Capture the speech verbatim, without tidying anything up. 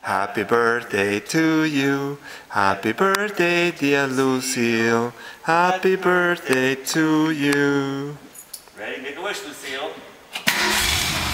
Happy birthday to you. Happy birthday, dear Lucille. Happy birthday to you. Ready? Make a wish, Lucille.